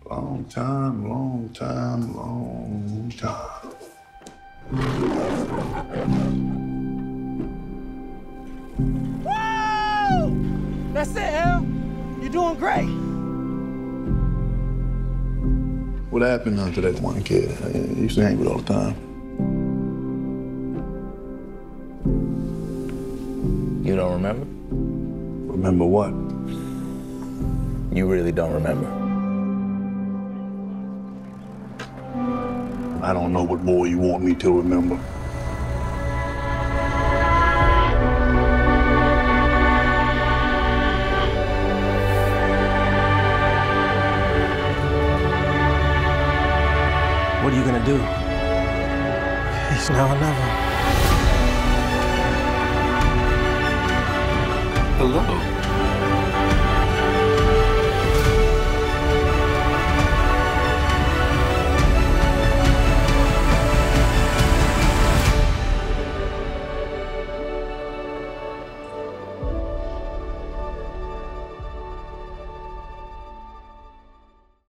Long time, long time, long time. Woo! That's it, El. You're doing great. What happened to that one kid I used to hang with all the time? You don't remember? Remember what? You really don't remember. I don't know what more you want me to remember. What are you gonna do? It's now or never. Hello.